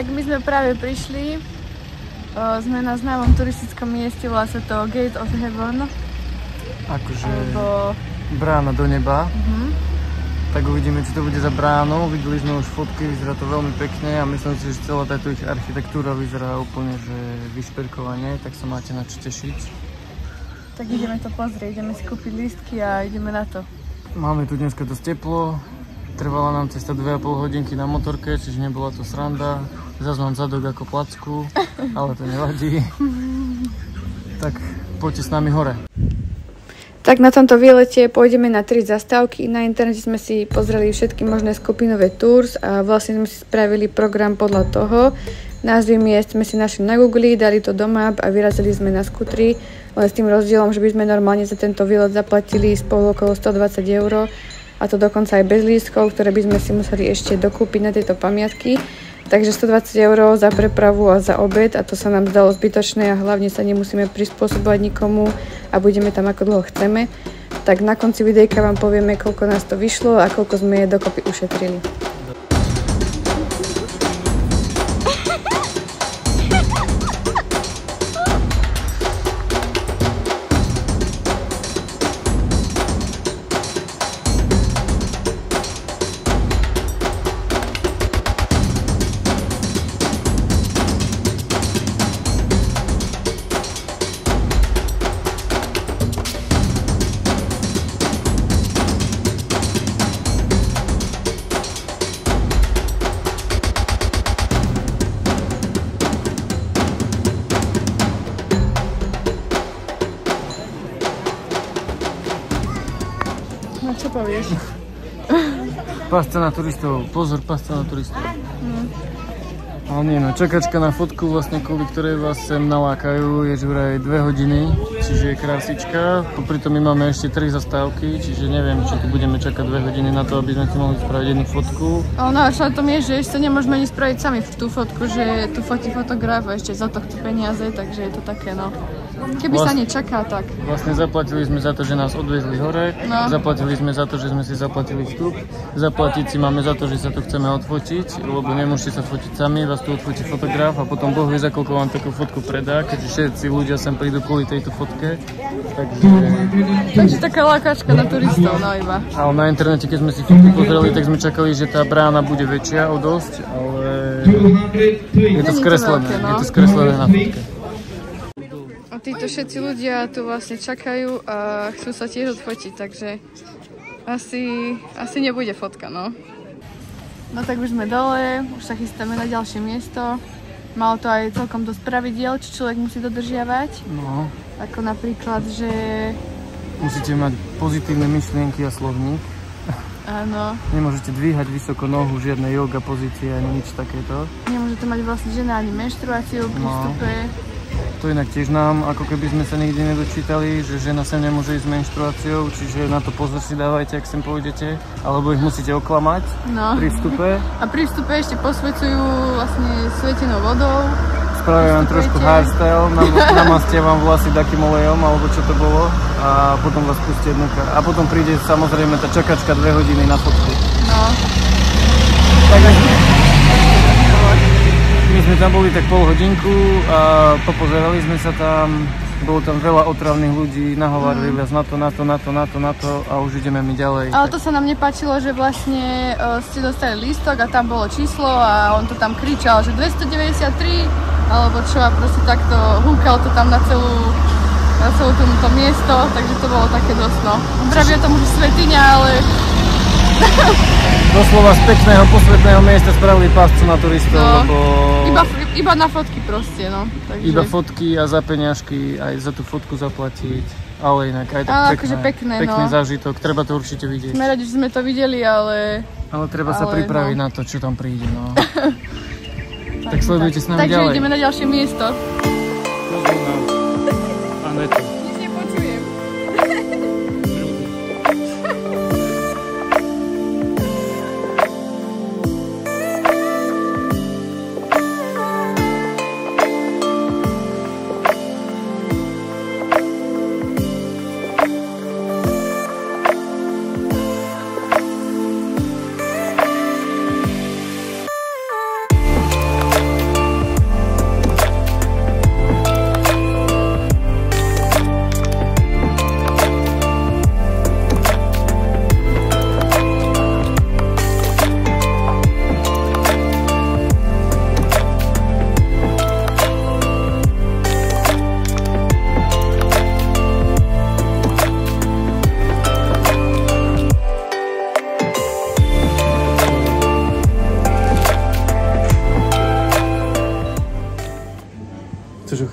Tak my sme práve prišli, sme na známom turistickom mieste, volá sa to Gate of Heaven. Akože brána do neba. Tak uvidíme, či to bude za bránou. Videli sme už fotky, vyzerá to veľmi pekne a myslím si, že celá táto ich architektúra vyzerá úplne že vyšperkovane, tak sa máte na čo tešiť. Tak ideme to pozrieť, ideme si kúpiť lístky a ideme na to. Máme tu dneska dosť teplo, trvala nám cesta 2,5 hodinky na motorke, čiže nebola to sranda. Zas mám zadok ako placku, ale to nevadí. Tak poďte s nami hore. Tak na tomto výlete pôjdeme na 3 zastávky. Na internete sme si pozreli všetky možné skupinové tours a vlastne sme si spravili program podľa toho. Názvy miest sme si našli na Google, dali to do map a vyrazili sme na skutri, len s tým rozdielom, že by sme normálne za tento výlet zaplatili spolu okolo 120 €, a to dokonca aj bez lístkov, ktoré by sme si museli ešte dokúpiť na tieto pamiatky. Takže 120 € za prepravu a za obed a to sa nám zdalo zbytočné a hlavne sa nemusíme prispôsobovať nikomu a budeme tam ako dlho chceme. Tak na konci videjka vám povieme, koľko nás to vyšlo a koľko sme dokopy ušetrili. No čo povieš? Pasca na turistov, pozor, pasca na turistov. Ale nie, no čakačka na fotku, vlastne kvôli ktorej vás sem nalákajú, je vraj 2 hodiny, čiže je krásička. Popri tom my máme ešte 3 zastávky, čiže neviem, či tu budeme čakať 2 hodiny na to, aby sme si mohli spraviť jednu fotku. No a čo na tom je, že ešte nemôžeme ani spraviť sami tú fotku, že tu fotí fotograf a ešte za to chcú peniaze, takže je to také no. Keby sa nečaká, tak. Vlastne zaplatili sme za to, že nás odviezli hore, zaplatili sme za to, že sme si zaplatili vstup, zaplatiť si máme za to, že sa tu chceme odfotiť, lebo nemôžete sa fotiť sami, vás tu odfotí fotograf a potom Boh vie, za koľko vám takú fotku predá, keďže všetci ľudia sem prídu kvôli tejto fotke. Takže taká lákačka na turistov, no iba. Ale na internete, keď sme si fotky pozreli, tak sme čakali, že tá brána bude väčšia o dosť, ale je to skreslené, je to skreslené na fotke. A títo všetci ľudia tu vlastne čakajú a chcú sa tiež odfotiť, takže asi nebude fotka, no. No tak už sme dole, už sa chystáme na ďalšie miesto. Malo to aj celkom dosť pravidiel, čo človek musí dodržiavať. No. Ako napríklad, že... Musíte mať pozitívne myšlienky a slovník. Áno. Nemôžete dvíhať vysoko nohu, žiadne yoga pozície ani nič takéto. Nemôžete mať vlastne žena ani menštruáciu v prístupe. To inak tiež nám, ako keby sme sa nikdy nedočítali, že žena sem nemôže ísť s menštruáciou, čiže na to pozor si dávajte, ak sem pôjdete, alebo ich musíte oklamať pri vstupe. A pri vstupe ešte posvecujú vlastne svetenou vodou. Spravia vám trošku hairstyle, namastia vám vlasy takým olejom, alebo čo to bolo, a potom vás pustia jednotka. A potom príde samozrejme tá čakačka 2 hodiny na fotku. No. My sme tam boli tak pol hodinku a popozerali sme sa tam, bolo tam veľa otravných ľudí, nahovárali vás na to a už ideme my ďalej. Ale to sa nám nepáčilo, že vlastne ste dostali lístok a tam bolo číslo a on to tam kričal, že 293 alebo čo a proste takto húkal to tam na celé to miesto, takže to bolo také dosť no. Pravia tomu, že svetiňa, ale... Doslova z pekného posvetného miesta spravili páscu na turistov, lebo... Iba na fotky proste, no. Takže... Iba fotky a za peňažky, aj za tú fotku zaplatiť, ale inak aj tak pekný zážitok, treba to určite vidieť. Sme radi, že sme to videli, ale... Ale treba sa pripraviť na to, čo tam príde, no. Tak sledujte s nami ďalej. Takže ideme na ďalšie miesto. Nic nepočujem.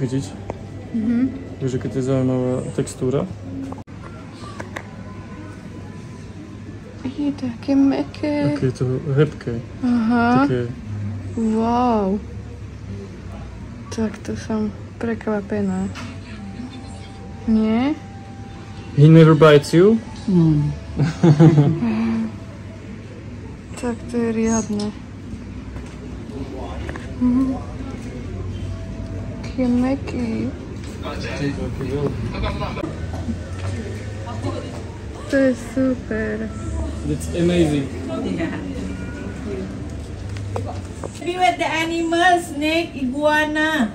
cítiť. Takže keď je zaujímavá textúra. Je také mäkké. Také je to hebké. Aha. Také... Wow. Tak to som prekvapená. Nie? He never bites you? Tak to je riadne. Taký mäkký. To je super. That's amazing. Be with the animals, snake, iguana.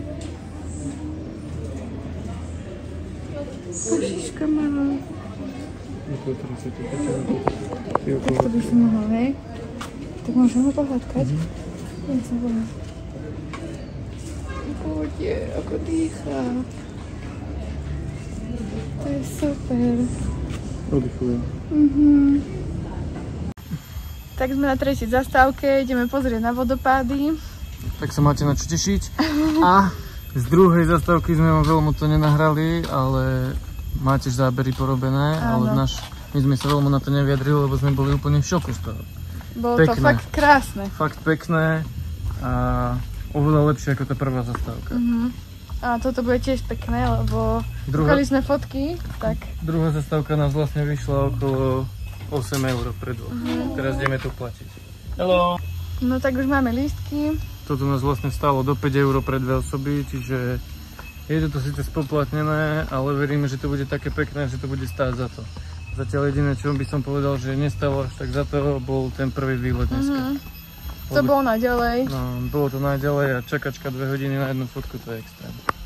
Pušička malá. Tak to by som mohla, hej? Tak môžem ho pohľadkať? Ja som bola. Poďte, ako dýchá. To je super. Oddychuje. Tak sme na tretej zastávke, ideme pozrieť na vodopády. Tak sa máte na čo tešiť. A z druhej zastávky sme vám veľmi to nenahrali, ale máte zábery porobené, ale my sme sa veľmi na to nevyjadrili, lebo sme boli úplne v šoku z toho. Bolo to fakt krásne. Fakt pekné a oveľa lepšie ako tá prvá zastávka. A toto bude tiež pekné, lebo kúkali sme fotky, tak... Druhá zastávka nás vlastne vyšla okolo 8 € pre dvoch. Teraz ideme tu platiť. Hello! No tak už máme lístky. Toto nás vlastne stálo do 5 € pre dve osoby, čiže je to síce spoplatnené, ale veríme, že to bude také pekné, že to bude stáť za to. Zatiaľ jediné, čo by som povedal, že nestalo až tak za to, bol ten prvý výlet dneska. To bolo naďalej. No, bolo to naďalej a čakačka 2 hodiny na jednu fotku, to je extrém.